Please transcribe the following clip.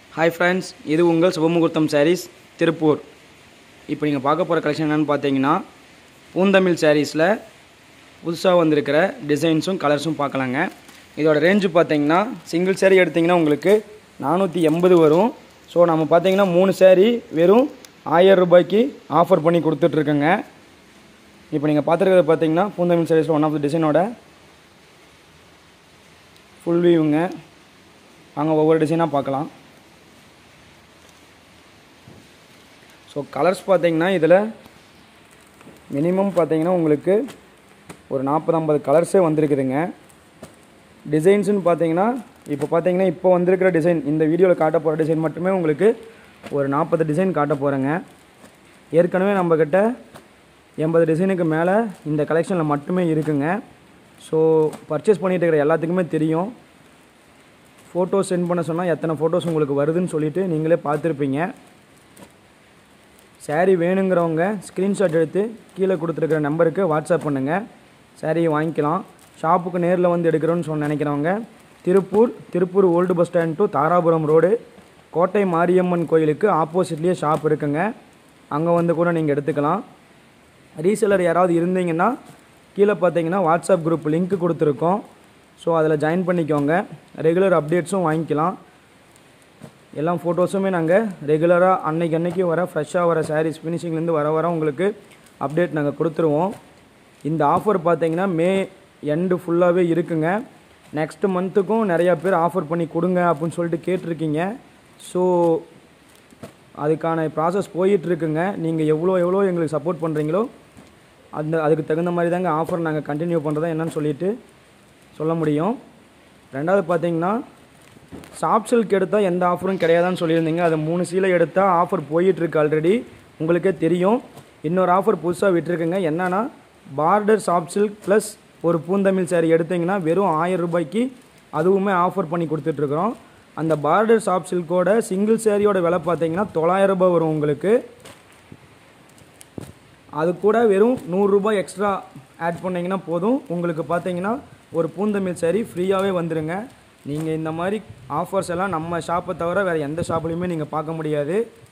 Hi friends இது உங்கள் சுபமுகூர்த்தம் சாரீஸ் திருப்பூர். இப்போ நீங்கள் பார்க்க போகிற கலெக்ஷன் என்னென்னு பார்த்தீங்கன்னா பூந்தமிழ் சாரீஸில் புதுசாக வந்திருக்கிற டிசைன்ஸும் கலர்ஸும் பார்க்கலாங்க. இதோட ரேஞ்சு பார்த்தீங்கன்னா சிங்கிள் சாரீ எடுத்திங்கன்னா உங்களுக்கு 480 வரும். ஸோ நம்ம பார்த்தீங்கன்னா 3 சாரீ வெறும் 1000 ரூபாய்க்கு ஆஃபர் பண்ணி கொடுத்துட்ருக்கோங்க. இப்போ நீங்கள் பார்த்துருக்கிறது பார்த்தீங்கன்னா பூந்தமிழ் சாரீஸில் ஒன் ஆஃப் த டிசைனோட ஃபுல் வியூங்க. வாங்க ஒவ்வொரு டிசைனாக பார்க்கலாம். ஸோ கலர்ஸ் பார்த்தீங்கன்னா இதில் மினிமம் பார்த்தீங்கன்னா உங்களுக்கு ஒரு 40-50 கலர்ஸே வந்திருக்குதுங்க. டிசைன்ஸுன்னு பார்த்தீங்கன்னா இப்போ வந்திருக்கிற டிசைன் இந்த வீடியோவில் காட்ட போகிற டிசைன் மட்டுமே உங்களுக்கு ஒரு 40 டிசைன் காட்ட போகிறேங்க. ஏற்கனவே நம்மக்கிட்ட 80 டிசைனுக்கு மேலே இந்த கலெக்ஷனில் மட்டுமே இருக்குங்க. ஸோ பர்ச்சேஸ் பண்ணிகிட்டு இருக்கிற எல்லாத்துக்குமே தெரியும். ஃபோட்டோஸ் சென்ட் பண்ண சொன்னால் எத்தனை ஃபோட்டோஸ் உங்களுக்கு வருதுன்னு சொல்லிவிட்டு நீங்களே பார்த்துருப்பீங்க. சாரீ வேணுங்கிறவங்க ஸ்க்ரீன்ஷாட் எடுத்து கீழே கொடுத்துருக்கிற நம்பருக்கு வாட்ஸ்அப் பண்ணுங்கள், சாரியை வாங்கிக்கலாம். ஷாப்புக்கு நேரில் வந்து எடுக்கிறோன்னு நினைக்கிறவங்க Tiruppur old bus stand to Dharapuram road Kottai Mariamman கோயிலுக்கு ஆப்போசிட்லேயே ஷாப் இருக்குங்க. அங்கே வந்து கூட நீங்கள் எடுத்துக்கலாம். ரீசெல்லர் யாராவது இருந்தீங்கன்னா கீழே பார்த்தீங்கன்னா வாட்ஸ்அப் குரூப் லிங்க் கொடுத்துருக்கோம். ஸோ அதில் ஜாயின் பண்ணிக்கோங்க. ரெகுலர் அப்டேட்ஸும் வாங்கிக்கலாம். எல்லா ஃபோட்டோஸுமே நாங்கள் ரெகுலராக அன்னைக்கு வர ஃப்ரெஷ்ஷாக வர சாரீஸ் ஃபினிஷிங்லேருந்து வர உங்களுக்கு அப்டேட் நாங்கள் கொடுத்துருவோம். இந்த ஆஃபர் பார்த்தீங்கன்னா மே எண்டு ஃபுல்லாகவே இருக்குங்க. நெக்ஸ்ட் மந்த்துக்கும் நிறையா பேர் ஆஃபர் பண்ணி கொடுங்க அப்படின்னு சொல்லிட்டு கேட்டிருக்கீங்க. ஸோ அதுக்கான ப்ராசஸ் போயிட்டுருக்குங்க. நீங்கள் எவ்வளோ எங்களுக்கு சப்போர்ட் பண்ணுறீங்களோ அதுக்கு தகுந்த மாதிரி தாங்க ஆஃபர் நாங்கள் கண்டினியூ பண்ணுறதா என்னன்னு சொல்லிட்டு சொல்ல முடியும். ரெண்டாவது பார்த்தீங்கன்னா சாஃப்ட் சில்க் எடுத்தால் எந்த ஆஃபரும் கிடையாதுன்னு சொல்லியிருந்தீங்க. அது 3 சீலை எடுத்தால் ஆஃபர் போயிட்டுருக்கு. ஆல்ரெடி உங்களுக்கே தெரியும். இன்னொரு ஆஃபர் புதுசாக விட்டுருக்குங்க. என்னென்னா பார்டர் சாஃப்ட் சில்க் ப்ளஸ் ஒரு பூந்தமிழ் சாரீ எடுத்திங்கன்னா வெறும் 1000 ரூபாய்க்கு அதுவுமே ஆஃபர் பண்ணி கொடுத்துட்ருக்குறோம். அந்த பார்டர் சாஃப்ட் சில்கோட சிங்கிள் சாரியோட விலை பார்த்தீங்கன்னா 900 ரூபாய் வரும் உங்களுக்கு. அது கூட வெறும் 100 ரூபாய் எக்ஸ்ட்ரா ஆட் பண்ணிங்கன்னா போதும். உங்களுக்கு பார்த்தீங்கன்னா ஒரு பூந்தமிழ் சாரீ ஃப்ரீயாகவே வந்துடுங்க. நீங்கள் இந்த மாதிரி ஆஃபர்ஸ் எல்லாம் நம்ம ஷாப்பை தவிர வேறு எந்த ஷாப்லையுமே நீங்கள் பார்க்க முடியாது.